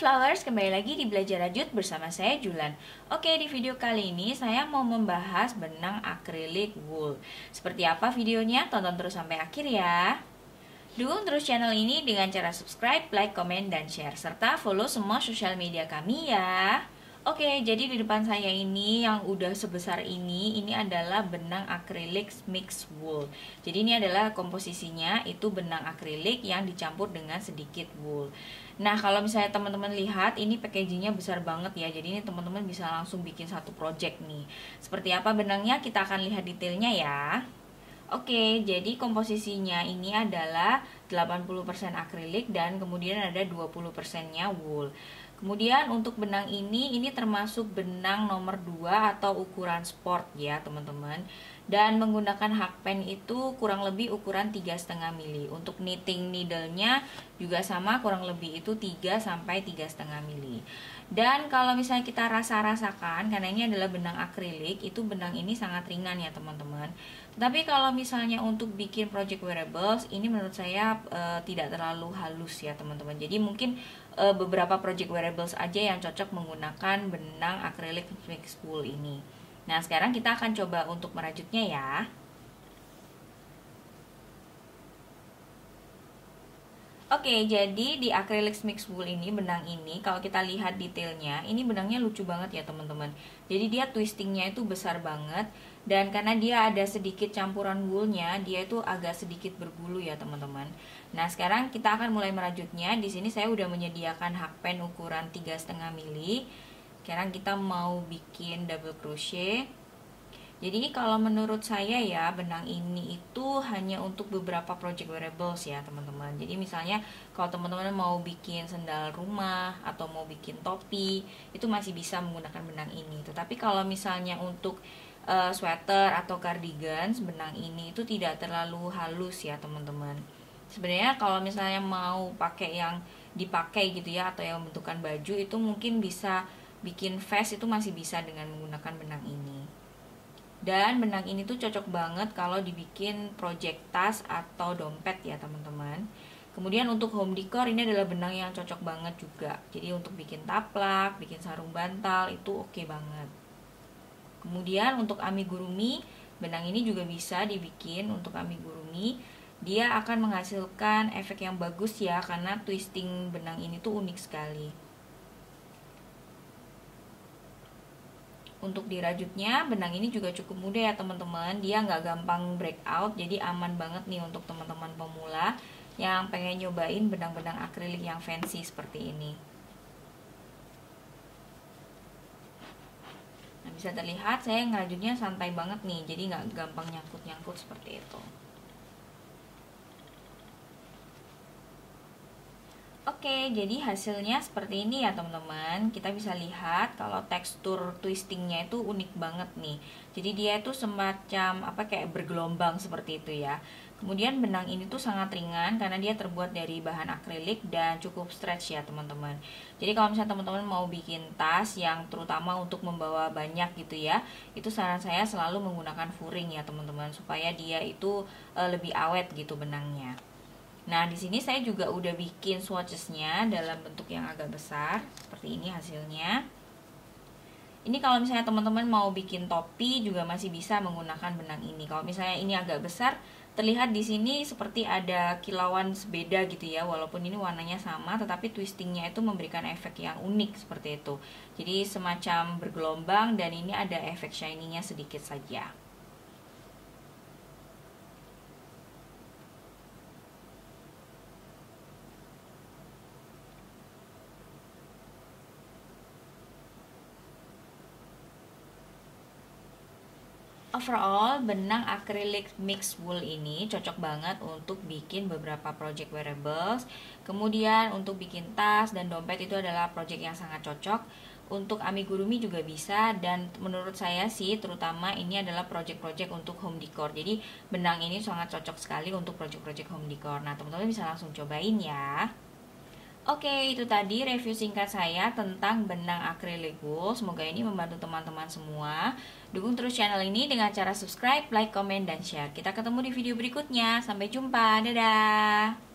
Flowers, kembali lagi di Belajar Rajut bersama saya Julan. Oke, di video kali ini saya mau membahas benang akrilik wool. Seperti apa videonya? Tonton terus sampai akhir ya. Dukung terus channel ini dengan cara subscribe, like, komen, dan share. Serta follow semua sosial media kami ya. Oke, jadi di depan saya ini yang udah sebesar ini adalah benang akrilik mix wool. Jadi ini adalah komposisinya, itu benang akrilik yang dicampur dengan sedikit wool. Nah, kalau misalnya teman-teman lihat, ini packagingnya besar banget ya. Jadi ini teman-teman bisa langsung bikin satu project nih. Seperti apa benangnya, kita akan lihat detailnya ya. Oke, jadi komposisinya ini adalah 80% akrilik dan kemudian ada 20%-nya wool. Kemudian untuk benang ini termasuk benang nomor 2 atau ukuran sport ya teman-teman. Dan menggunakan hakpen itu kurang lebih ukuran 3,5 mili. Untuk knitting needle-nya juga sama, kurang lebih itu 3 sampai 3,5 mili. Dan kalau misalnya kita rasakan, karena ini adalah benang akrilik, itu benang ini sangat ringan ya teman-teman. Tapi kalau misalnya untuk bikin project wearables, ini menurut saya tidak terlalu halus ya teman-teman. Jadi mungkin beberapa project wearables aja yang cocok menggunakan benang akrilik mix wool ini. Nah, sekarang kita akan coba untuk merajutnya ya. Oke, jadi di acrylic mix wool ini, benang ini, kalau kita lihat detailnya, ini benangnya lucu banget ya teman-teman. Jadi dia twistingnya itu besar banget, dan karena dia ada sedikit campuran woolnya, dia itu agak sedikit berbulu ya teman-teman. Nah, sekarang kita akan mulai merajutnya. Di sini saya udah menyediakan hakpen ukuran 3,5 mili. Sekarang kita mau bikin double crochet. Jadi kalau menurut saya ya, benang ini itu hanya untuk beberapa project wearables ya teman-teman. Jadi misalnya kalau teman-teman mau bikin sendal rumah atau mau bikin topi, itu masih bisa menggunakan benang ini. Tetapi kalau misalnya untuk sweater atau cardigans, benang ini itu tidak terlalu halus ya teman-teman. Sebenarnya kalau misalnya mau pakai yang dipakai gitu ya, atau yang bentukan baju, itu mungkin bisa bikin vest, itu masih bisa dengan menggunakan benang ini. Dan benang ini tuh cocok banget kalau dibikin project tas atau dompet ya teman-teman. Kemudian untuk home decor, ini adalah benang yang cocok banget juga. Jadi untuk bikin taplak, bikin sarung bantal, itu oke banget. Kemudian untuk amigurumi, benang ini juga bisa dibikin untuk amigurumi. Dia akan menghasilkan efek yang bagus ya, karena twisting benang ini tuh unik sekali. Untuk dirajutnya, benang ini juga cukup mudah ya teman-teman. Dia nggak gampang break out, jadi aman banget nih untuk teman-teman pemula yang pengen nyobain benang-benang akrilik yang fancy seperti ini. Nah, bisa terlihat saya ngerajutnya santai banget nih, jadi nggak gampang nyangkut-nyangkut seperti itu. Oke, jadi hasilnya seperti ini ya teman-teman. Kita bisa lihat kalau tekstur twistingnya itu unik banget nih. Jadi dia itu semacam kayak bergelombang seperti itu ya. Kemudian benang ini tuh sangat ringan karena dia terbuat dari bahan akrilik dan cukup stretch ya teman-teman. Jadi kalau misalnya teman-teman mau bikin tas yang terutama untuk membawa banyak gitu ya, itu saran saya selalu menggunakan furing ya teman-teman, supaya dia itu lebih awet gitu benangnya. Nah, di sini saya juga udah bikin swatchesnya dalam bentuk yang agak besar. Seperti ini hasilnya. Ini kalau misalnya teman-teman mau bikin topi juga masih bisa menggunakan benang ini. Kalau misalnya ini agak besar, terlihat di sini seperti ada kilauan beda gitu ya. Walaupun ini warnanya sama, tetapi twistingnya itu memberikan efek yang unik seperti itu. Jadi semacam bergelombang dan ini ada efek shiny-nya sedikit saja. Overall, benang akrilik mix wool ini cocok banget untuk bikin beberapa project wearables. Kemudian untuk bikin tas dan dompet itu adalah project yang sangat cocok. Untuk amigurumi juga bisa, dan menurut saya sih terutama ini adalah project-project untuk home decor. Jadi benang ini sangat cocok sekali untuk project-project home decor. Nah, teman-teman bisa langsung cobain ya. Oke, itu tadi review singkat saya tentang benang akrilik wool. Semoga ini membantu teman-teman semua. Dukung terus channel ini dengan cara subscribe, like, komen, dan share. Kita ketemu di video berikutnya. Sampai jumpa. Dadah!